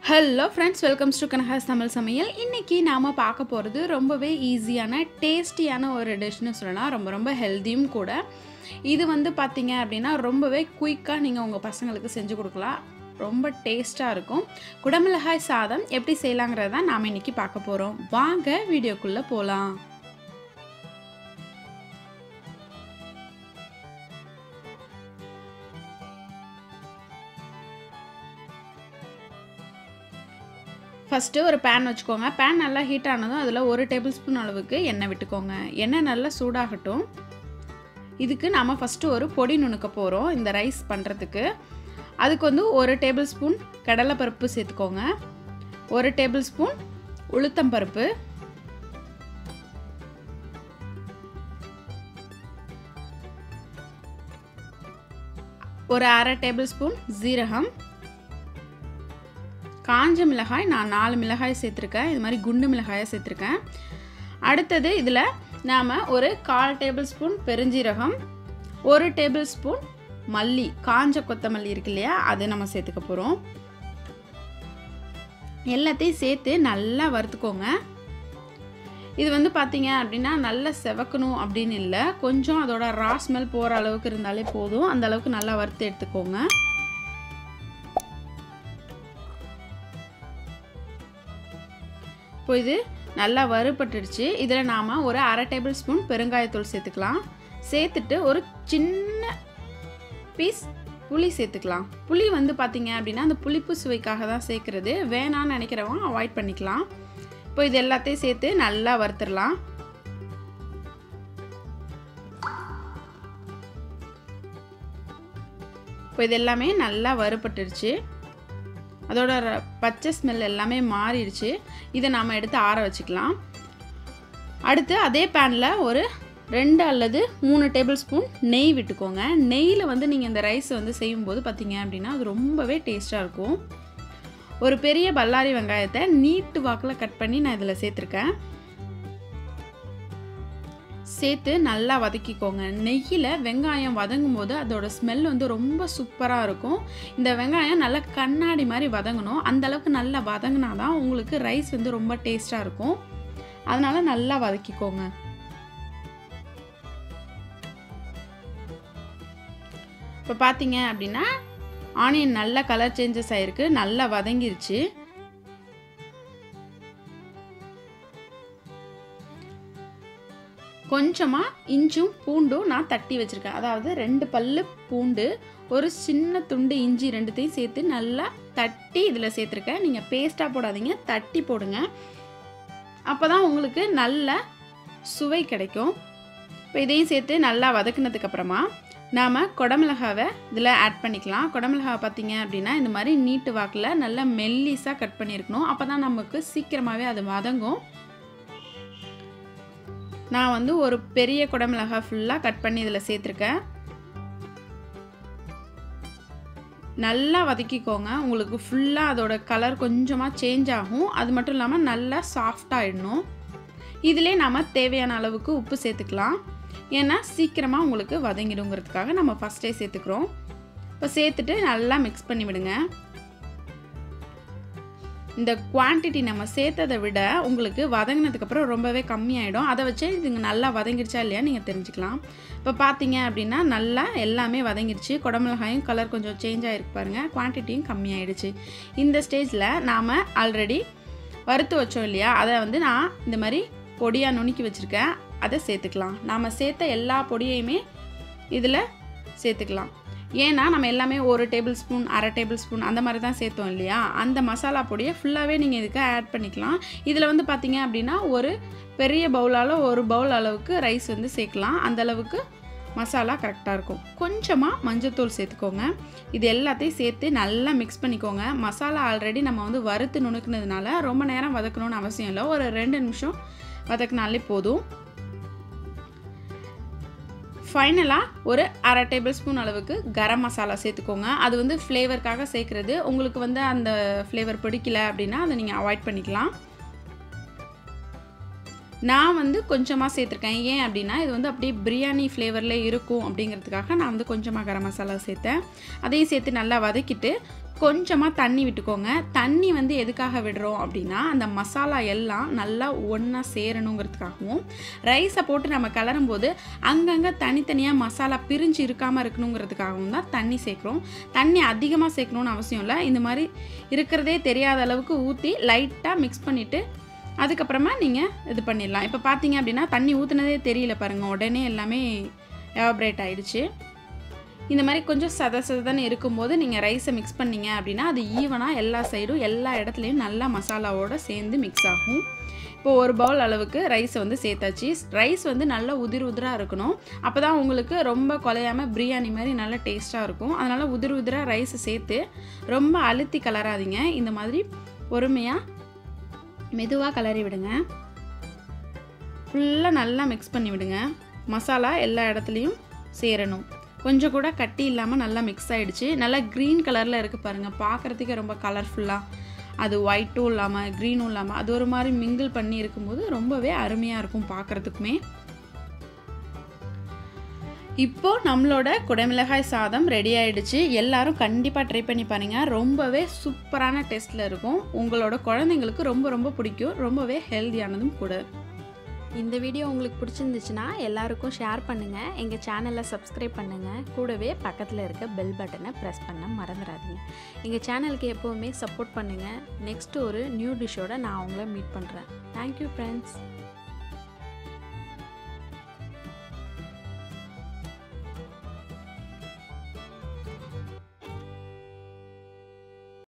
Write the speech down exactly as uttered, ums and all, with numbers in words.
Hello friends, welcomes to Kanaka's Tamil சமையல். இன்றைக்கி நாம் பார்க்க போகிறது ரொம்பவே ஈஸியான டேஸ்டியான ஒரு டிஷ்னு சொல்லலாம். ரொம்ப ரொம்ப ஹெல்த்தியும் கூட. இது வந்து பார்த்திங்க அப்படின்னா ரொம்பவே குயிக்காக நீங்கள் உங்கள் பசங்களுக்கு செஞ்சு கொடுக்கலாம். ரொம்ப டேஸ்ட்டாக இருக்கும். குடமிளகாய் சாதம் எப்படி செய்யலாங்கிறத தான் நாம் இன்றைக்கி பார்க்க போகிறோம். வாங்க வீடியோக்குள்ளே போகலாம். ஃபஸ்ட்டு ஒரு பேன் வச்சுக்கோங்க. பேன் நல்லா ஹீட் ஆனதும் அதில் ஒரு டேபிள் ஸ்பூன் அளவுக்கு எண்ணெய் விட்டுக்கோங்க. எண்ணெய் நல்லா சூடாகட்டும். இதுக்கு நாம் ஃபஸ்ட்டு ஒரு பொடி நுணுக்க போகிறோம் இந்த ரைஸ் பண்ணுறதுக்கு. அதுக்கு வந்து ஒரு டேபிள் ஸ்பூன் கடலைப்பருப்பு சேர்த்துக்கோங்க. ஒரு டேபிள் ஸ்பூன் உளுத்தம்பருப்பு, ஒரு அரை டேபிள் ஸ்பூன் ஜீரகம், காஞ்ச மிளகாய் நான் நாலு மிளகாய் சேர்த்துருக்கேன். இது மாதிரி குண்டு மிளகாயை சேர்த்துருக்கேன். அடுத்தது இதில் நாம் ஒரு கால் டேபிள் ஸ்பூன் பெருஞ்சீரகம், ஒரு டேபிள் ஸ்பூன் மல்லி, காஞ்ச கொத்தமல்லி இருக்கு இல்லையா, அது நம்ம சேர்த்துக்க போகிறோம். எல்லாத்தையும் சேர்த்து நல்லா வறுத்துக்கோங்க. இது வந்து பார்த்திங்க அப்படின்னா நல்லா செவக்கணும் அப்படின்னு இல்லை, கொஞ்சம் அதோட ரா ஸ்மெல் போகிற அளவுக்கு இருந்தாலே போதும். அந்த அளவுக்கு நல்லா வறுத்து எடுத்துக்கோங்க. இப்போ இது நல்லா வறுபட்டுடுச்சு. இதில் நாம் ஒரு அரை டேபிள் ஸ்பூன் பெருங்காயத்தூள் சேர்த்துக்கலாம். சேர்த்துட்டு ஒரு சின்ன பீஸ் புளி சேர்த்துக்கலாம். புளி வந்து பார்த்திங்க அப்படின்னா அந்த புளிப்பு சுவைக்காக தான் சேர்க்குறது. வேணான்னு நினைக்கிறவங்க அவாய்ட் பண்ணிக்கலாம். இப்போ இது எல்லாத்தையும் சேர்த்து நல்லா வறுத்துடலாம். இப்போ இது எல்லாமே நல்லா வறுபட்டுடுச்சு. அதோட பச்சை ஸ்மெல் எல்லாமே மாறிடுச்சு. இதை நாம் எடுத்து ஆற வச்சுக்கலாம். அடுத்து அதே பேனில் ஒரு ரெண்டு அல்லது மூணு டேபிள் ஸ்பூன் நெய் விட்டுக்கோங்க. நெய்யில் வந்து நீங்கள் இந்த ரைஸ் வந்து செய்யும்போது பார்த்தீங்க அப்படின்னா அது ரொம்பவே டேஸ்ட்டாக இருக்கும். ஒரு பெரிய பல்லாரி வெங்காயத்தை நீட்டு வாக்கில் கட் பண்ணி நான் இதில் சேர்த்துருக்கேன். சேர்த்து நல்லா வதக்கிக்கோங்க. நெய்யில் வெங்காயம் வதங்கும் போது அதோட ஸ்மெல் வந்து ரொம்ப சூப்பராக இருக்கும். இந்த வெங்காயம் நல்லா கண்ணாடி மாதிரி வதங்கணும். அந்தளவுக்கு நல்லா வதங்கினா தான் உங்களுக்கு ரைஸ் வந்து ரொம்ப டேஸ்ட்டாக இருக்கும். அதனால் நல்லா வதக்கிக்கோங்க. இப்போ பார்த்தீங்க அப்படின்னா ஆனியன் நல்ல கலர் சேஞ்சஸ் ஆகிருக்கு, நல்லா வதங்கிருச்சு. கொஞ்சமாக இஞ்சும் பூண்டும் நான் தட்டி வச்சுருக்கேன். அதாவது ரெண்டு பல்லு பூண்டு, ஒரு சின்ன துண்டு இஞ்சி ரெண்டுத்தையும் சேர்த்து நல்லா தட்டி இதில் சேர்த்துருக்கேன். நீங்கள் பேஸ்ட்டாக போடாதீங்க, தட்டி போடுங்க. அப்போ தான் உங்களுக்கு நல்ல சுவை கிடைக்கும். இப்போ இதையும் சேர்த்து நல்லா வதக்குனதுக்கப்புறமா நாம் குடமிளகாவை இதில் ஆட் பண்ணிக்கலாம். குடமிளகாவை பார்த்திங்க அப்படின்னா இந்த மாதிரி நீட்டு வாக்கில் நல்லா மெல்லிஸாக கட் பண்ணியிருக்கணும். அப்போ தான் நமக்கு சீக்கிரமாகவே அது வதங்கும். நான் வந்து ஒரு பெரிய குடமிளகாய் ஃபுல்லாக கட் பண்ணி இதில் சேர்த்துருக்கேன். நல்லா வதக்கிக்கோங்க. உங்களுக்கு ஃபுல்லாக அதோட கலர் கொஞ்சமாக சேஞ்ச் ஆகும். அது மட்டும் இல்லாமல் நல்லா சாஃப்டாகிடணும். இதிலே நாம் தேவையான அளவுக்கு உப்பு சேர்த்துக்கலாம். ஏன்னா சீக்கிரமாக உங்களுக்கு வதங்கிடுங்கிறதுக்காக நம்ம ஃபஸ்ட்டே சேர்த்துக்கிறோம். இப்போ சேர்த்துட்டு நல்லா மிக்ஸ் பண்ணி விடுங்க. இந்த குவான்டிட்டி நம்ம சேர்த்ததை விட உங்களுக்கு வதங்கினதுக்கப்புறம் ரொம்பவே கம்மியாயிடும். அதை வச்சு இதுங்க நல்லா வதங்கிடுச்சா இல்லையா நீங்கள் தெரிஞ்சுக்கலாம். இப்போ பார்த்தீங்க அப்படின்னா நல்லா எல்லாமே வதங்கிடுச்சு. குடமிளகாயும் கலர் கொஞ்சம் சேஞ்ச் ஆகிருக்கு பாருங்கள். குவான்டிட்டியும் கம்மியாயிடுச்சு. இந்த ஸ்டேஜில் நாம் ஆல்ரெடி வறுத்து வச்சோம் இல்லையா, அதை வந்து நான் இந்த மாதிரி பொடியாக நுணுக்கி வச்சுருக்கேன். அதை சேர்த்துக்கலாம். நாம் சேர்த்த எல்லா பொடியையுமே இதில் சேர்த்துக்கலாம். ஏன்னா நம்ம எல்லாமே ஒரு டேபிள் ஸ்பூன் அரை டேபிள் ஸ்பூன் அந்த மாதிரி தான் சேர்த்தோம் இல்லையா, அந்த மசாலா பொடியை ஃபுல்லாகவே நீங்கள் இதுக்கு ஆட் பண்ணிக்கலாம். இதில் வந்து பார்த்திங்க அப்படின்னா ஒரு பெரிய பவுலால் ஒரு பவுல் அளவுக்கு ரைஸ் வந்து சேர்க்கலாம். அந்தளவுக்கு மசாலா கரெக்டாக இருக்கும். கொஞ்சமாக மஞ்சத்தூள் சேர்த்துக்கோங்க. இது எல்லாத்தையும் சேர்த்து நல்லா மிக்ஸ் பண்ணிக்கோங்க. மசாலா ஆல்ரெடி நம்ம வந்து வறுத்து நுணுக்குனதுனால ரொம்ப நேரம் வதக்கணும்னு அவசியம் இல்லை. ஒரு ரெண்டு நிமிஷம் வதக்கினாலே போதும். ஃபைனலாக ஒரு அரை டேபிள் ஸ்பூன் அளவுக்கு கரம் மசாலா சேர்த்துக்கோங்க. அது வந்து ஃப்ளேவருக்காக சேர்க்குறது. உங்களுக்கு வந்து அந்த ஃப்ளேவர் பிடிக்கல அப்படின்னா அதை நீங்கள் அவாய்ட் பண்ணிக்கலாம். நான் வந்து கொஞ்சமாக சேர்த்துருக்கேன். ஏன் அப்படின்னா இது வந்து அப்படியே பிரியாணி ஃப்ளேவரில் இருக்கும் அப்படிங்கிறதுக்காக நான் வந்து கொஞ்சமாக கரம் மசாலா சேர்த்தேன். அதையும் சேர்த்து நல்லா வதக்கிட்டு கொஞ்சமாக தண்ணி விட்டுக்கோங்க. தண்ணி வந்து எதுக்காக விடுறோம் அப்படின்னா, அந்த மசாலா எல்லாம் நல்லா ஒன்றா சேரணுங்கிறதுக்காகவும், ரைஸை போட்டு நம்ம கிளறும்போது அங்கங்கே தனித்தனியாக மசாலா பிரிஞ்சு இருக்காமல் இருக்கணுங்கிறதுக்காகவும் தான் தண்ணி சேர்க்குறோம். தண்ணி அதிகமாக சேர்க்கணுன்னு அவசியம் இல்லை. இந்த மாதிரி இருக்கிறதே தெரியாத அளவுக்கு ஊற்றி லைட்டாக மிக்ஸ் பண்ணிவிட்டு அதுக்கப்புறமா நீங்கள் இது பண்ணிடலாம். இப்போ பார்த்தீங்க அப்படின்னா தண்ணி ஊற்றுனதே தெரியல பாருங்கள், உடனே எல்லாமே எவாப்ரேட் ஆகிடுச்சு. இந்த மாதிரி கொஞ்சம் சத சதன்னு இருக்கும்போது நீங்கள் ரைஸை மிக்ஸ் பண்ணிங்க அப்படின்னா அது ஈவனாக எல்லா சைடும் எல்லா இடத்துலையும் நல்லா மசாலாவோடு சேர்ந்து மிக்ஸ் ஆகும். இப்போ ஒரு பவுல் அளவுக்கு ரைஸை வந்து சேர்த்தாச்சு. ரைஸ் வந்து நல்லா உதிர் உதிராக இருக்கணும். அப்போ தான் உங்களுக்கு ரொம்ப குலையாமல் பிரியாணி மாதிரி நல்லா டேஸ்ட்டாக இருக்கும். அதனால் உதிர் உதிராக ரைஸை சேர்த்து ரொம்ப அழுத்தி கலராதிங்க. இந்த மாதிரி பொறுமையாக மெதுவாக கலரி விடுங்க. ஃபுல்லாக நல்லா மிக்ஸ் பண்ணி விடுங்க. மசாலா எல்லா இடத்துலையும் சேரணும். கொஞ்சம் கூட கட்டி இல்லாமல் நல்லா மிக்ஸ் ஆகிடுச்சு. நல்லா க்ரீன் கலரில் இருக்குது பாருங்கள், பார்க்குறதுக்கே ரொம்ப கலர்ஃபுல்லாக. அது ஒயிட்டும் இல்லாமல் க்ரீனும் இல்லாமல் அது ஒரு மாதிரி மிங்கிள் பண்ணி இருக்கும்போது ரொம்பவே அருமையாக இருக்கும் பார்க்குறதுக்குமே. இப்போது நம்மளோட குடமிளகாய் சாதம் ரெடி ஆகிடுச்சு. எல்லோரும் கண்டிப்பாக ட்ரை பண்ணி பாருங்கள். ரொம்பவே சூப்பரான டேஸ்ட்டில் இருக்கும். உங்களோட குழந்தைங்களுக்கு ரொம்ப ரொம்ப பிடிக்கும். ரொம்பவே ஹெல்தியானதும் கூட. இந்த வீடியோ உங்களுக்கு பிடிச்சிருந்துச்சுன்னா எல்லாருக்கும் ஷேர் பண்ணுங்கள். எங்கள் சேனலை சப்ஸ்கிரைப் பண்ணுங்கள். கூடவே பக்கத்தில் இருக்க பெல் பட்டனை ப்ரெஸ் பண்ண மறந்துடாதீங்க. எங்கள் சேனலுக்கு எப்போவுமே சப்போர்ட் பண்ணுங்கள். நெக்ஸ்ட்டு ஒரு நியூ டிஷ்ஷோடு நான் உங்களை மீட் பண்ணுறேன். Thank you friends.